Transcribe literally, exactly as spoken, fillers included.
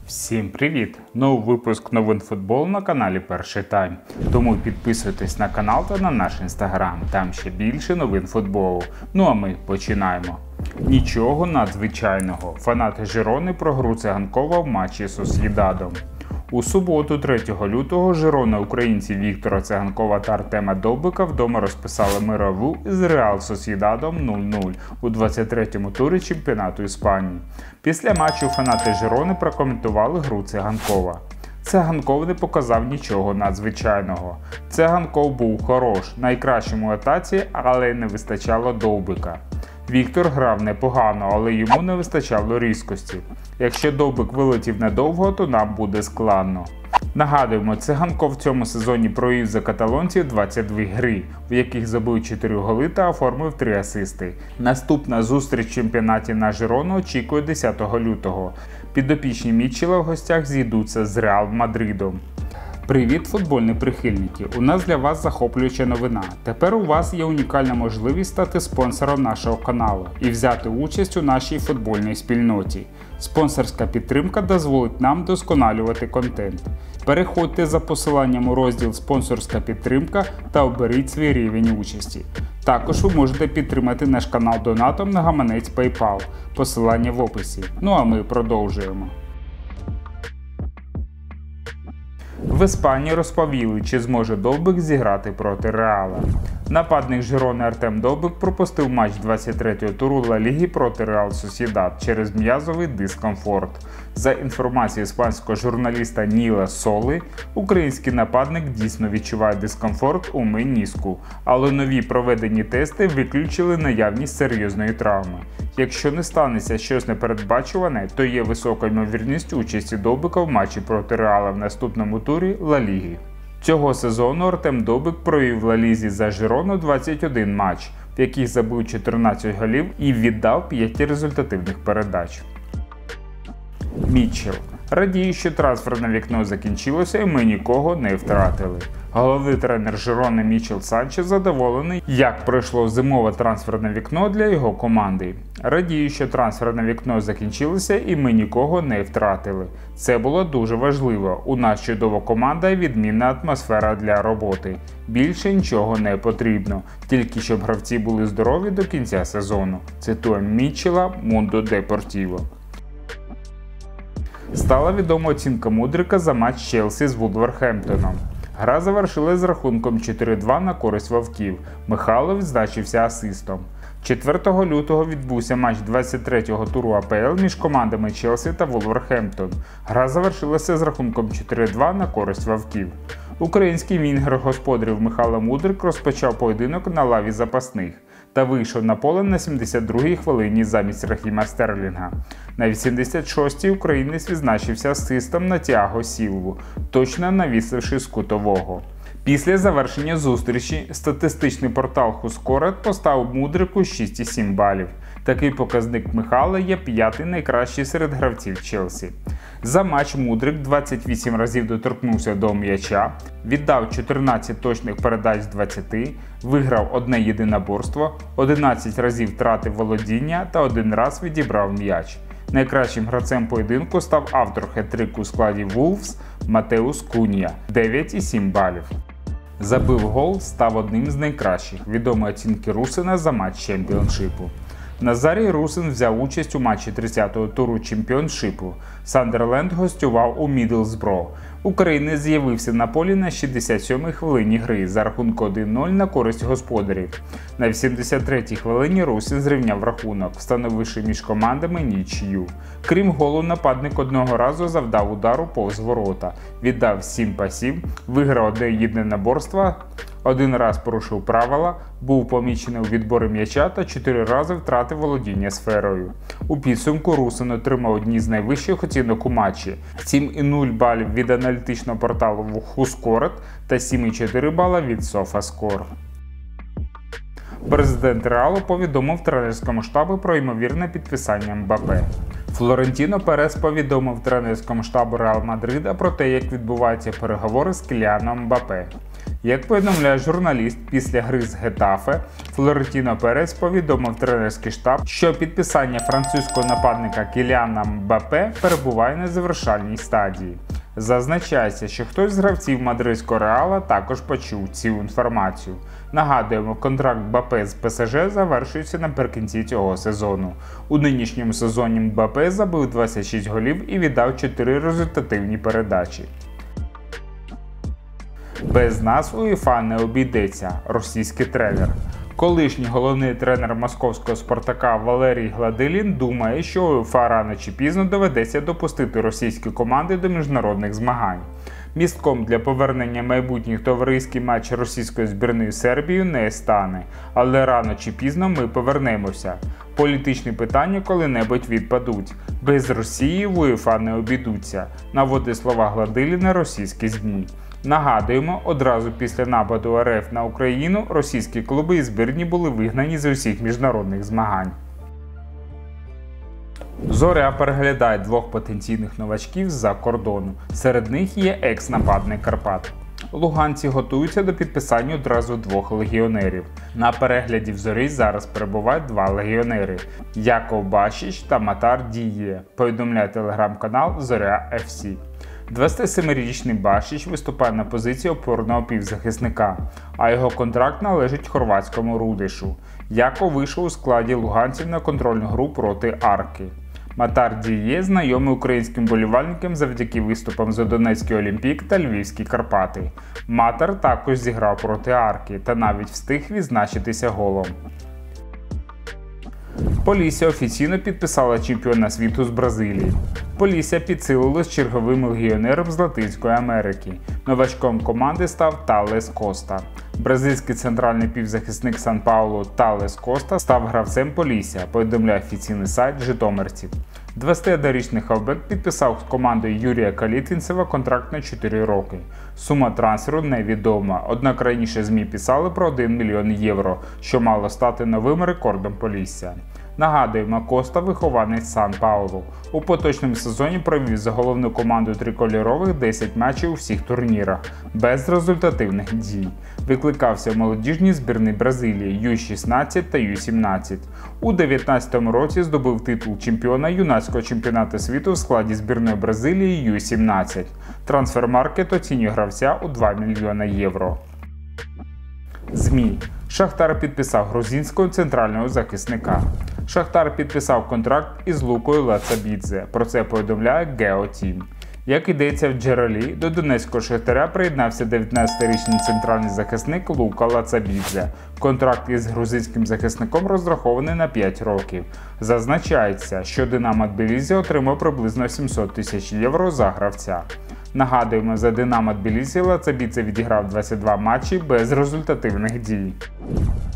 Всім привіт! Новий випуск новин футболу на каналі Перший Тайм. Тому підписуйтесь на канал та на наш інстаграм, там ще більше новин футболу. Ну а ми починаємо. Нічого надзвичайного. Фанати Жирони про гру циганкова в матчі з Сосєдадом. У суботу, третього лютого, Жирона українці Віктора Циганкова та Артема Довбика вдома розписали мирову з Реал Сосєдадом нуль нуль у двадцять третьому турі чемпіонату Іспанії. Після матчу фанати Жирони прокоментували гру Циганкова. Циганков не показав нічого надзвичайного. Циганков був хорош, найкращому в атаці, але не вистачало Довбика. Віктор грав непогано, але йому не вистачало різкості. Якщо Довбик вилетів недовго, то нам буде складно. Нагадуємо, Циганков в цьому сезоні провів за каталонців двадцять дві гри, в яких забив чотири голи та оформив три асисти. Наступна зустріч в чемпіонаті на Жирону очікує десятого лютого. Підопічні Мітчелла в гостях зійдуться з Реал Мадридом. Привіт, футбольні прихильники! У нас для вас захоплююча новина. Тепер у вас є унікальна можливість стати спонсором нашого каналу і взяти участь у нашій футбольній спільноті. Спонсорська підтримка дозволить нам досконалювати контент. Переходьте за посиланням у розділ «Спонсорська підтримка» та оберіть свій рівень участі. Також ви можете підтримати наш канал донатом на гаманець PayPal. Посилання в описі. Ну а ми продовжуємо. В Іспанії розповіли, чи зможе Довбик зіграти проти Реала. Нападник Жирони Артем Довбик пропустив матч двадцять третього туру Ла Ліги проти Реал Сосєдад через м'язовий дискомфорт. За інформацією іспанського журналіста Ніла Соли, український нападник дійсно відчуває дискомфорт у меніску, але нові проведені тести виключили наявність серйозної травми. Якщо не станеться щось непередбачуване, то є висока ймовірність участі Довбика в матчі проти Реала в наступному турі Ла Ліги. Цього сезону Артем Довбик провів в Ла Лізі за Жирону двадцять один матч, в яких забив чотирнадцять голів і віддав п'ять результативних передач. Мітчелл. Радію, що трансферне вікно закінчилося і ми нікого не втратили. Головний тренер Жирони Мічел Санчес задоволений, як пройшло зимове трансферне вікно для його команди. Радію, що трансферне вікно закінчилося і ми нікого не втратили. Це було дуже важливо. У нас чудова команда і відмінна атмосфера для роботи. Більше нічого не потрібно, тільки щоб гравці були здорові до кінця сезону. Цитує Мітчелла Mundo Deportivo. Стала відома оцінка Мудрика за матч Челсі з Вулверхемптоном. Гра завершилась з рахунком чотири два на користь вовків. Михайло відзначився асистом. четвертого лютого відбувся матч двадцять третього туру А Пе Ел між командами Челсі та Вулверхемптон. Гра завершилася з рахунком чотири два на користь вовків. Український вінгер господарів Михайло Мудрик розпочав поєдинок на лаві запасних та вийшов на поле на сімдесят другій хвилині замість Рахіма Стерлінга. На вісімдесят шостій українець відзначився асистом на Тіаго Сілву, точно навісивши з кутового. Після завершення зустрічі статистичний портал Хускорет поставив Мудрику шість цілих сім балів. Такий показник Михайла є п'ятий найкращий серед гравців Челсі. За матч Мудрик двадцять вісім разів доторкнувся до м'яча, віддав чотирнадцять точних передач з двадцяти, виграв одне єдиноборство, одинадцять разів втратив володіння та один раз відібрав м'яч. Найкращим гравцем поєдинку став автор хет-трику у складі Вулфс Матеус Кунья – дев'ять цілих сім балів. Забив гол, став одним з найкращих. Відомі оцінки Русина за матч чемпіоншипу. Назарій Русин взяв участь у матчі тридцятого туру чемпіоншипу. Сандерленд гостював у Мідлсбро. Українець з'явився на полі на шістдесят сьомій хвилині гри за рахунку один нуль на користь господарів. На вісімдесят третій хвилині Русин зрівняв рахунок, встановивши між командами нічию. Крім голу, нападник одного разу завдав удару повз ворота, віддав сім пасів, виграв одне єдиноборство, один раз порушив правила, був помічений у відборі м'яча та чотири рази втратив володіння сферою. У підсумку Русин отримав одні з найвищих оцінок у матчі – сім цілих нуль балів від аналітичного порталу Хускорет та сім цілих чотири бала від SofaScore. Президент Реалу повідомив тренерському штабу про ймовірне підписання Мбаппе. Флорентіно Перес повідомив тренерському штабу Реал Мадрида про те, як відбуваються переговори з Кіліаном Мбаппе. Як повідомляє журналіст, після гри з Гетафе Флорентіно Перес повідомив тренерський штаб, що підписання французького нападника Кіліана Мбаппе перебуває на завершальній стадії. Зазначається, що хтось з гравців мадридського Реала також почув цю інформацію. Нагадуємо, контракт Мбаппе з ПСЖ завершується наприкінці цього сезону. У нинішньому сезоні Мбаппе забив двадцять шість голів і віддав чотири результативні передачі. Без нас УЄФА не обійдеться – російський тренер. Колишній головний тренер московського Спартака Валерій Гладилін думає, що УЄФА рано чи пізно доведеться допустити російські команди до міжнародних змагань. Містком для повернення майбутніх товариський матч російської збірної Сербії не стане, але рано чи пізно ми повернемося. Політичні питання коли-небудь відпадуть. Без Росії в УЄФА не обійдуться, наводить слова Гладиліна російські ЗМІ. Нагадуємо, одразу після нападу РФ на Україну російські клуби і збірні були вигнані з усіх міжнародних змагань. Зоря переглядає двох потенційних новачків з-за кордону. Серед них є екс-нападник Карпат. Луганці готуються до підписання одразу двох легіонерів. На перегляді в Зорі зараз перебувають два легіонери – Яков Башич та Матар Діє, повідомляє телеграм-канал Зоря еф сі. двадцятисемирічний Башич виступає на позиції опорного півзахисника, а його контракт належить хорватському Рудишу. Яков вийшов у складі луганців на контрольну гру проти Арки. Матар Діє знайомий українським болівальникам завдяки виступам за Донецький Олімпік та Львівські Карпати. Матар також зіграв проти Арки та навіть встиг відзначитися голом. Полісся офіційно підписала чемпіона світу з Бразилії. Полісся підсилилось черговим легіонером з Латинської Америки. Новачком команди став Талес Коста. Бразильський центральний півзахисник Сан-Паулу Талес Коста став гравцем Полісся, повідомляє офіційний сайт житомирців. двадцятиоднорічний хавбек підписав з командою Юрія Калітвінцева контракт на чотири роки. Сума трансферу невідома, однак раніше ЗМІ писали про один мільйон євро, що мало стати новим рекордом Полісся. Нагадуємо, Коста – вихованець Сан-Паулу. У поточному сезоні провів за головну команду трикольорових десять матчів у всіх турнірах, без результативних дій. Викликався в молодіжній збірній Бразилії ю шістнадцять та ю сімнадцять. У дві тисячі дев'ятнадцятому році здобув титул чемпіона юнацького чемпіонату світу в складі збірної Бразилії ю сімнадцять. Трансфермаркет оцінює гравця у два мільйони євро. ЗМІ. Шахтар підписав грузинського центрального захисника. Шахтар підписав контракт із Лукою Лацабідзе. Про це повідомляє Геотім. Як йдеться в джерелі, до донецького Шахтаря приєднався дев'ятнадцятирічний центральний захисник Лука Лацабідзе. Контракт із грузинським захисником розрахований на п'ять років. Зазначається, що Динамо Тбілісі отримав приблизно сімсот тисяч євро за гравця. Нагадуємо, за Динамо Тбілісі Лацабідзе відіграв двадцять два матчі без результативних дій.